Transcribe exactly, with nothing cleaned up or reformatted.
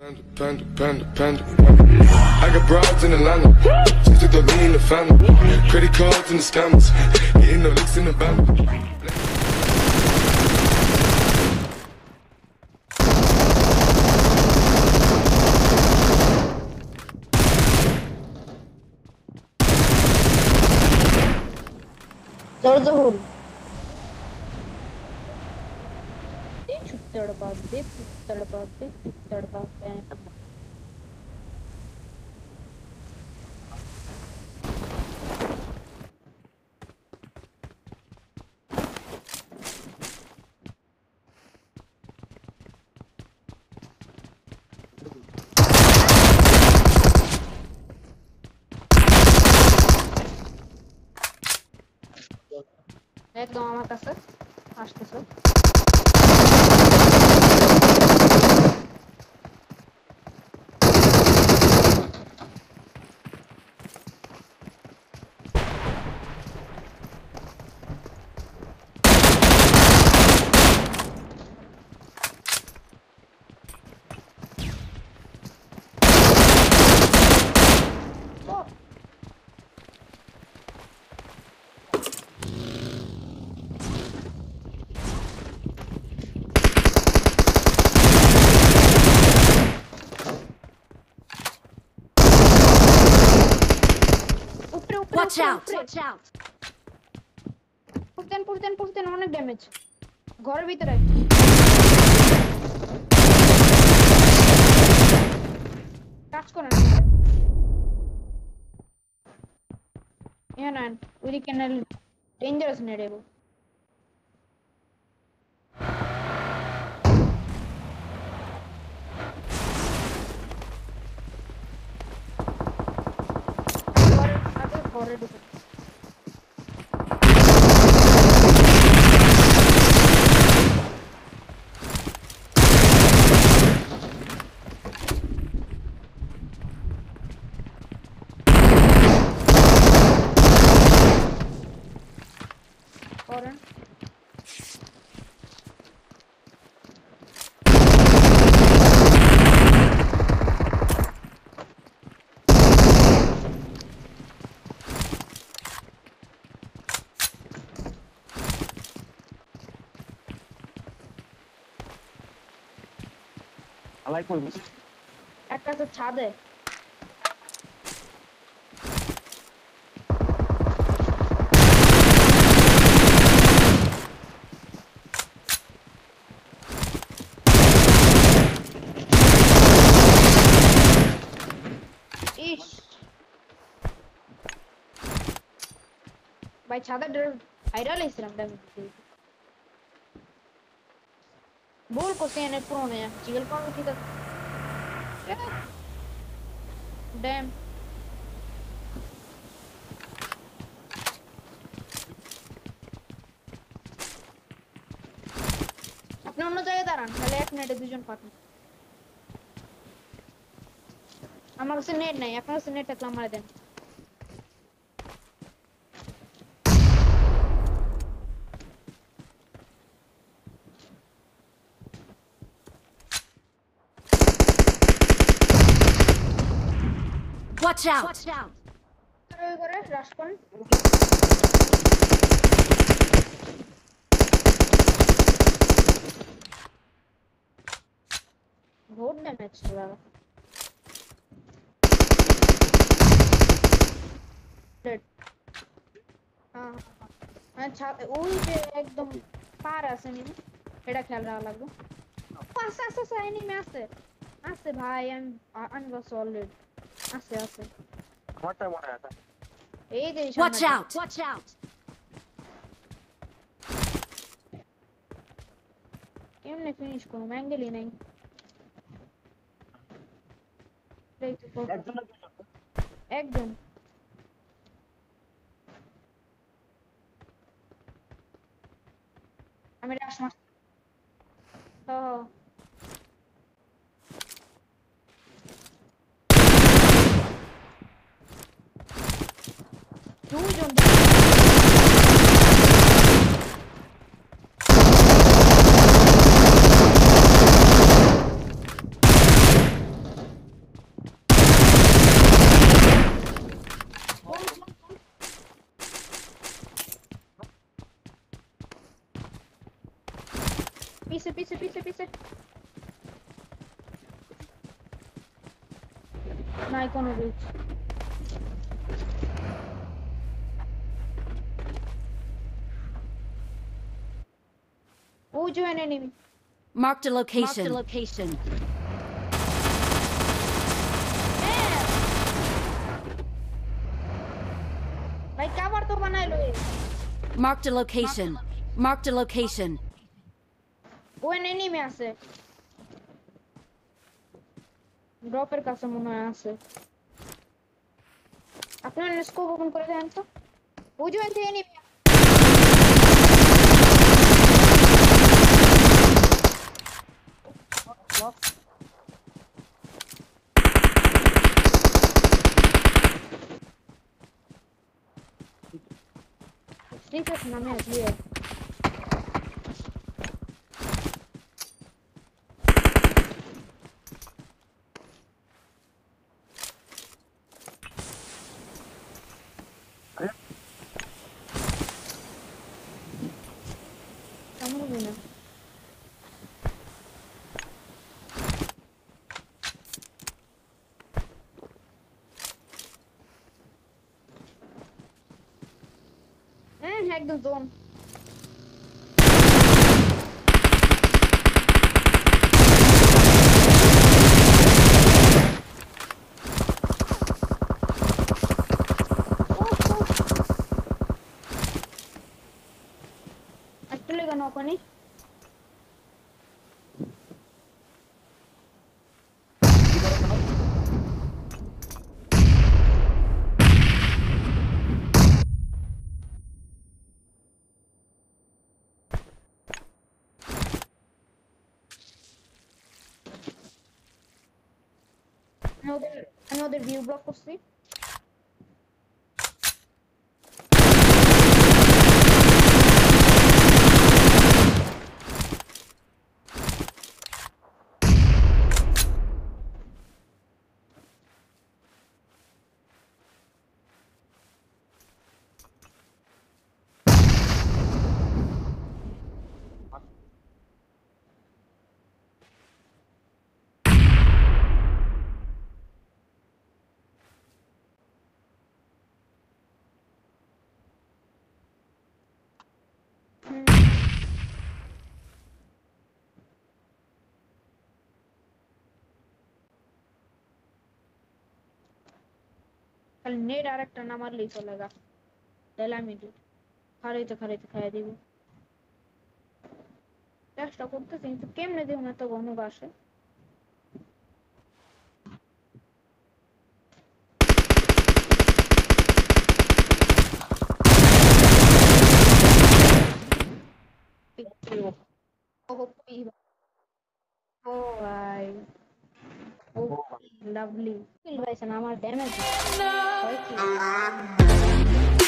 Panda, panda, panda. I got broads in Atlanta. Just took the lean in the family. Credit cards and the scammers. Getting no licks in the band. There's a hole. Tadpa, dip, tadpa, dip, tadpa, bam. একদম আমার কাছে আসতেছে Watch out! Watch out! Push den, push den, push den, অনেক damage ঘরের ভিতরে touch করেন Yeah, we can dangerous নেড়েবো ঘরে ঢুকে করেন আলাই কই বসে একটা তো ছাদে ইশ ভাই ছাদে হাইরা লাইছিলাম ড্যামেজ बोल को से ने प्रो ने जिगल कौन की तो डैम अपने অন্য জায়গায় দাঁড়ান তাহলে এক মিনিটে দুজন পাঠান আমার কাছে নেট নাই আপনার কাছে নেট থাকলে আমারে দেন Watch out! Watch out! ওই করে রাশ কোন বহুত ড্যামেজ লাগা ডেড হ্যাঁ আচ্ছা ওই যে একদম পার আছে নি এটা খেয়াল রাখা লাগবে পাঁচ আছে আছে এনিমি আছে আছে ভাই আমি আমি বাস অলরেডি আছে আছে আমারটা মনে আছে এই যে Watch out! Watch out! কেমনে ফিনিশ করব অ্যাঙ্গেলই নাই একজন একজন আমি রাশ মার হ্যাঁ দুইজন पीछे पीछे पीछे पीछे নাই কোনো রিচ ওই যে enemy Marked a location. Marked a location. ভাই কভার তো বানাইলো Marked a location. Marked a location. ওই enemy আছে ড্রপের কাছে মনে হয় আছে আপনারা স্কোপ ওপেন করে দেন তো ওই যে enemy ঠিক আছে নামে আসলে কেমন হবে না হ্যাঁ একদম zone actually gonna open it another another view block করছি খালি নেট আরেকটা না মারলেই চলেগা তাহলে আমি খারাইতে খারাইতে খাইয়া দিব চেষ্টা করতেছি কিন্তু কেমনে দিব না তো ঘন বাসে ও ভাই ও লাভলি কিল পাইছেন আমার ড্যামেজ হয় কি